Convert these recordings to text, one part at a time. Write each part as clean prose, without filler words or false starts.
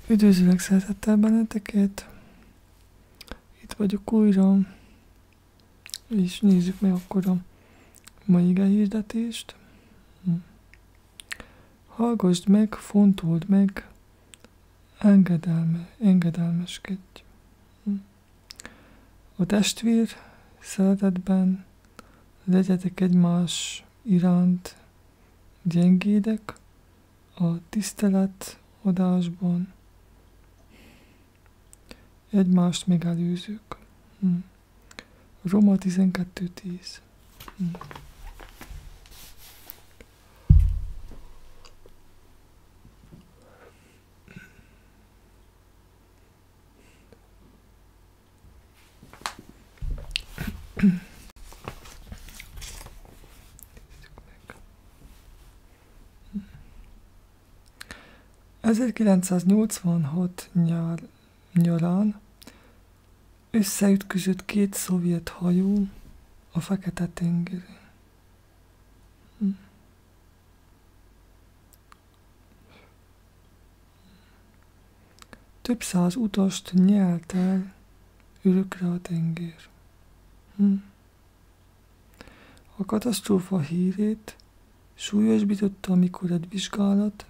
Üdvözlök szeretettel benneteket. Itt vagyok újra, és nézzük meg akkor a mai igehirdetést. Hallgassd meg, fontold meg, engedelmeskedj. A testvér szeretetben legyetek egymás iránt gyengédek, a tisztelet adásban egymást megelőzők. Roma 12:10. ...1986 nyarán összeütközött két szovjet hajó a Fekete-tengeren. Több száz utast nyelt el örökre a tenger. A katasztrófa hírét súlyosbította, amikor egy vizsgálat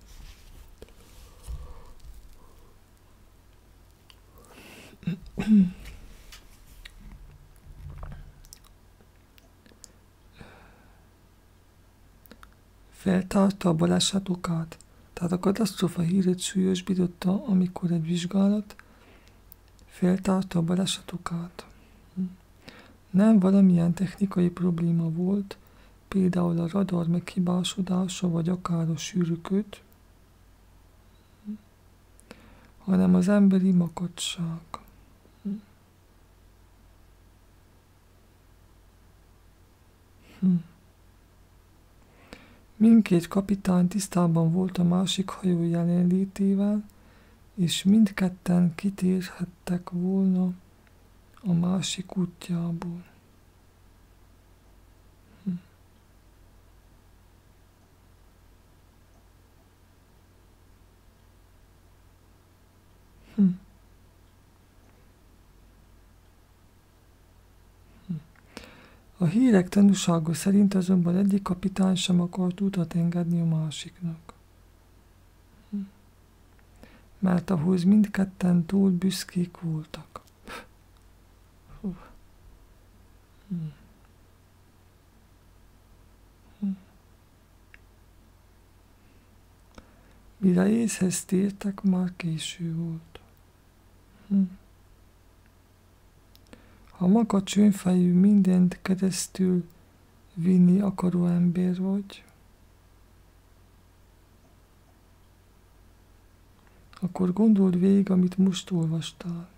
feltárta a baleset okát. Tehát a katasztrófa hírét súlyosbította, amikor egy vizsgálat feltárta a baleset okát. Nem valamilyen technikai probléma volt, például a radar meghibásodása, vagy akár a sűrűköd, hanem az emberi makacság. Mindkét kapitány tisztában volt a másik hajó jelenlétével, és mindketten kitérhettek volna a másik útjából. A hírek tanúsága szerint azonban egyik kapitány sem akart utat engedni a másiknak. Mert ahhoz mindketten túl büszkék voltak. Mire észhez tértek, már késő volt. Ha makacs önfejű mindent keresztül vinni akaró ember vagy, akkor gondold végig, amit most olvastál.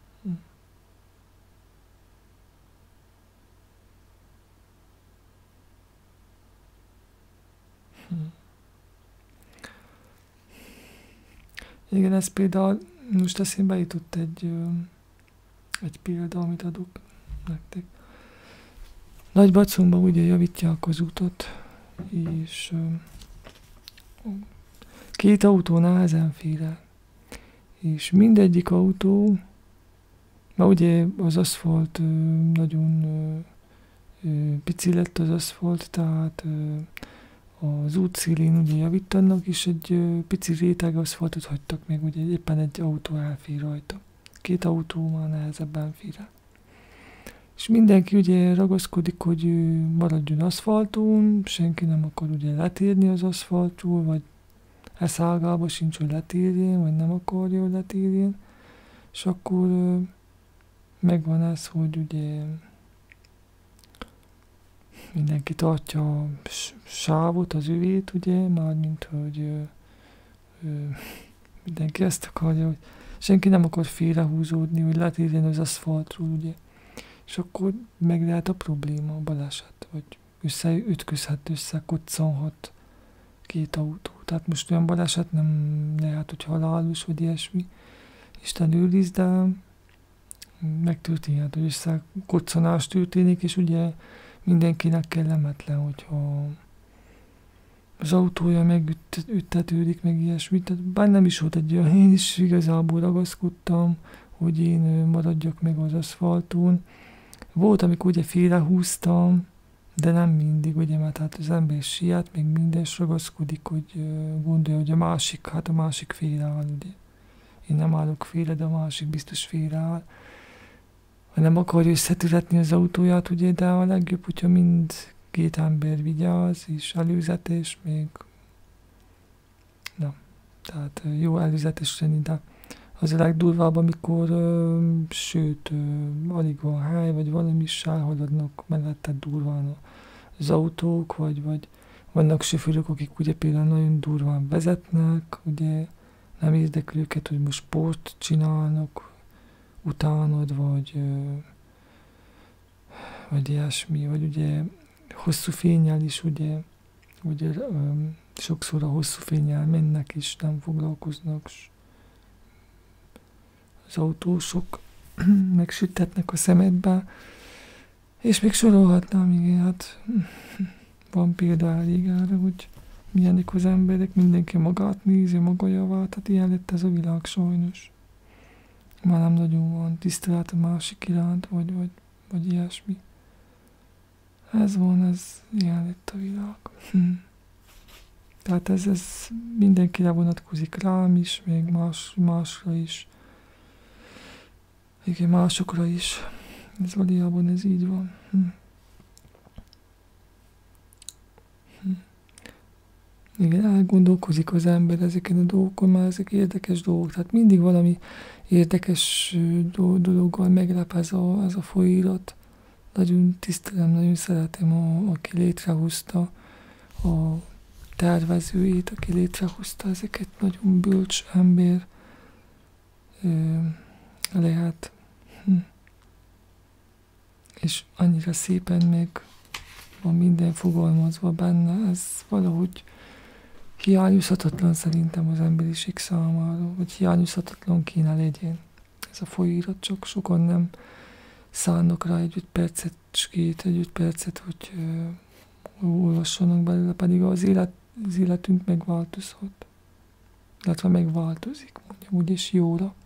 Igen, ez például, most eszembe jutott egy példa, amit adok nektek. Nagybacónkban ugye javítják az utat, és két autó nehezen fér el. És mindegyik autó, mert ugye az aszfalt nagyon pici lett az aszfalt, tehát az útszélén ugye javítanak, és egy pici réteg aszfaltot hagytak meg, ugye éppen egy autó elfér rajta. Két autó már nehezebben fér el. És mindenki ugye ragaszkodik, hogy maradjon aszfalton, senki nem akar ugye letérni az aszfaltról, vagy eszágába sincs, hogy letérjen, vagy nem akarja, hogy letérjen. És akkor megvan ez, hogy ugye mindenki tartja a sávot, az övét, ugye, mármint, hogy mindenki ezt akarja, hogy senki nem akar félrehúzódni, hogy letérjen az aszfaltról, ugye. És akkor meg lehet a probléma, a baleset, vagy összeütközhet, összekoccanhat két autó. Tehát most olyan baleset nem lehet, hogy halálos, vagy ilyesmi. Isten őriz, de megtörténhet, hogy összekoccanás történik, és ugye mindenkinek kellemetlen, hogyha az autója megüttetődik, meg ilyesmit. Tehát bár nem is volt egy olyan, én is igazából ragaszkodtam, hogy én maradjak meg az aszfalton. Volt, amikor ugye félrehúztam, de nem mindig, ugye, mert hát az ember siet, még minden is ragaszkodik, hogy gondolja, hogy a másik félreáll, ugye. Én nem állok félre, de a másik biztos félreáll. Ha nem akarja összetületni az autóját, ugye, de a legjobb, hogyha két ember vigyáz, és előzetes, még na, tehát jó előzetes lenni, de az a legdurvább, amikor alig van hely, vagy valami is elhaladnak mellette durván az autók, vagy vannak sofőrök, akik ugye például nagyon durván vezetnek, ugye nem érdekli őket, hogy most sport csinálnak utánad, vagy ilyesmi, vagy ugye hosszú fénnyel is, ugye sokszor a hosszú fénnyel mennek és nem foglalkoznak, az autósok megsüttetnek a szemedbe, és még sorolhatnám, igen, hát van példa elég erre, hogy milyenek az emberek, mindenki magát nézi, maga javát, tehát ilyen lett ez a világ sajnos. Már nem nagyon van tisztelet a másik iránt, vagy ilyesmi. Ez van, ez ilyen lett a világ. Tehát ez mindenkire vonatkozik, rám is, még másra is. Igen, másokra is. Ez valójában ez így van. Igen, elgondolkozik az ember ezeken a dolgokon, már ezek érdekes dolgok. Tehát mindig valami érdekes dologgal meglep ez a folyóirat. Nagyon tisztelem, nagyon szeretem, aki létrehozta, a tervezőjét, aki létrehozta ezeket, nagyon bölcs ember lehet. És annyira szépen meg van minden fogalmazva benne, ez valahogy hiányozhatatlan szerintem az emberiség számára, vagy hiányozhatatlan kéne legyen. Ez a folyóirat, csak sokan nem szánnak rá egy 5 percet, hogy olvassanak belőle, pedig az életünk megváltozhat. Illetve megváltozik, mondjam úgy, és jóra.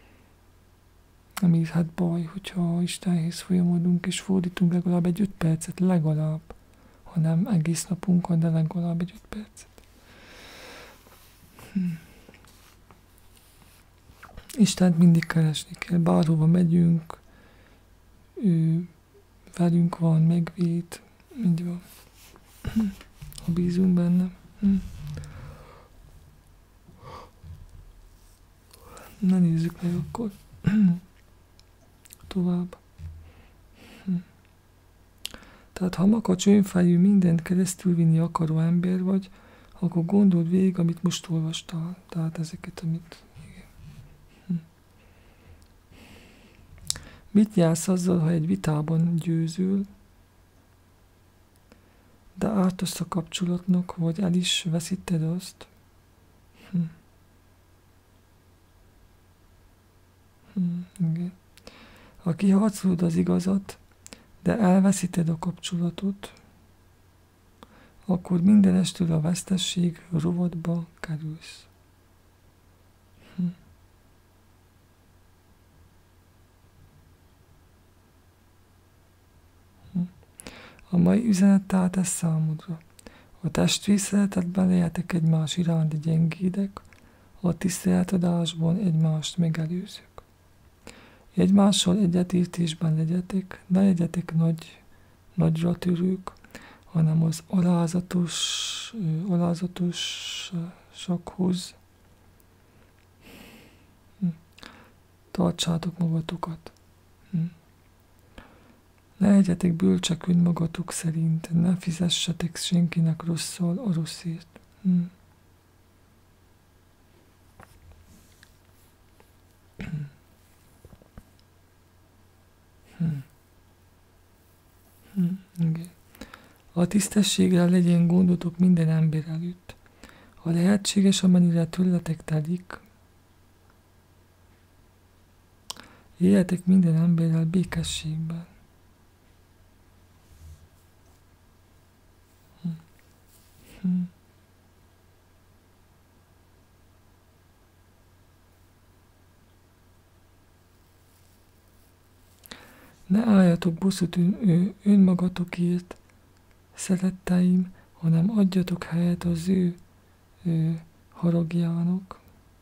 Ami hát baj, hogyha Istenhez folyamodunk, és fordítunk legalább egy 5 percet, legalább, ha nem egész napunkon, de legalább egy 5 percet. Istent mindig keresni kell, bárhova megyünk, ő velünk van, megvéd, így van. Ha bízunk benne. Na nézzük meg akkor tovább. Tehát ha makacs önfejű, mindent keresztül vinni akaró ember vagy, akkor gondold végig, amit most olvastál. Tehát ezeket, amit... Igen. Mit jársz azzal, ha egy vitában győzül, de ártasz a kapcsolatnak, vagy el is veszíted azt? Igen. Ha kiharcolod az igazat, de elveszíted a kapcsolatot, akkor mindenestől a vesztesség rovatba kerülsz. A mai üzenet tehát ez számodra. A testvér szeretetben legyetek egymás iránt gyengédek, a tiszteletadásban egymást megelőzők. Egymással egyetértésben legyetek, ne legyetek nagyra törők, hanem az alázatosakhoz tartsátok magatokat. Ne legyetek bölcsek önmagatok szerint, ne fizessetek senkinek rosszal a rosszért. Igen. A tisztességre legyen gondotok minden ember előtt. Ha lehetséges, amennyire tőletek telik, éljetek minden emberrel békességben. Ne álljatok bosszút önmagatokért, szeretteim, hanem adjatok helyet az ő haragjának.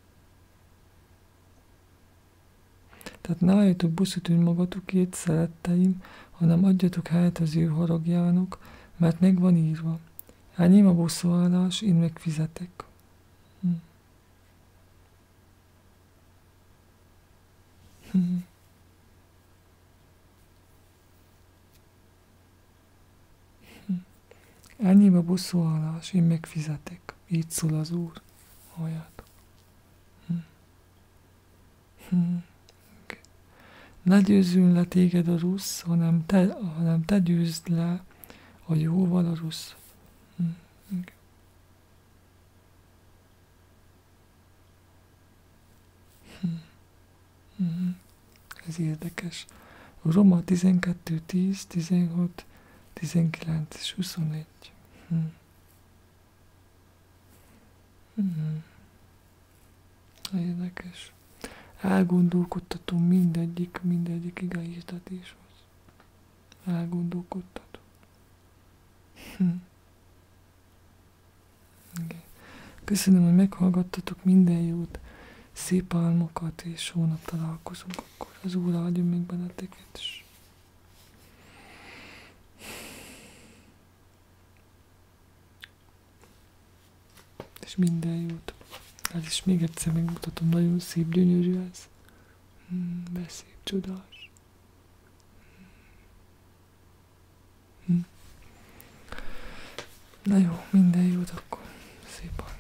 Tehát ne álljatok bosszút önmagatokért, szeretteim, hanem adjatok helyet az ő haragjának, mert meg van írva. Enyém a bosszúállás, én megfizetek. Enyém a bosszúállás, én megfizetek. Így szól az Úr. Halljátok. Okay. Ne győzzön le téged a rossz, hanem te győzd le a jóval a rossz. Okay. Ez érdekes. Roma 12, 10, 16, 19 és 21. Érdekes. Elgondolkodtatom mindegyik igehirdetéshoz. Elgondolkodtatom. Okay. Köszönöm, hogy meghallgattatok, minden jót, szép álmokat, és holnap találkozunk akkor. Az Úr áldjon meg benneteket is. És minden jót. Ez is még egyszer megmutatom, nagyon szép, gyönyörű ez. De szép, csodás. Na jó, minden jót akkor. Szép